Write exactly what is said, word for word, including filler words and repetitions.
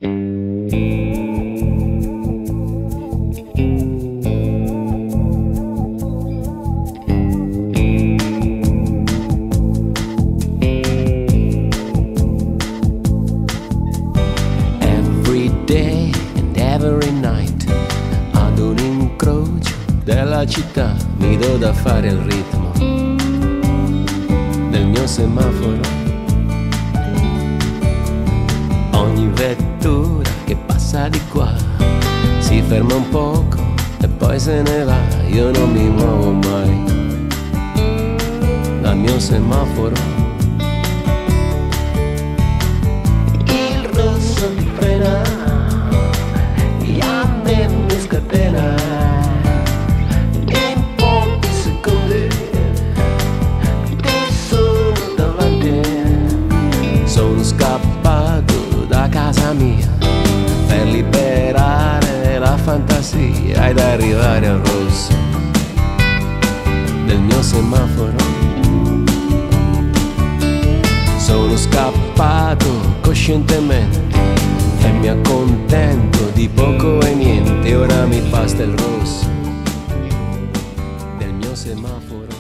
Day and every night ad un incrocio della città mi do da fare il ritmo del mio semaforo. Ogni vettura che passa di qua si ferma un poco e poi se ne va. Io non mi muovo mai dal mio semaforo. Il rosso mi frena, a me mi scatena, in pochi secondi ti sono davanti. Sono scappato da casa mia per liberare la fantasia ed arrivare al rosso del mio semaforo. Sono scappato coscientemente e mi accontento di poco e niente. Ora mi basta il rosso del mio semaforo.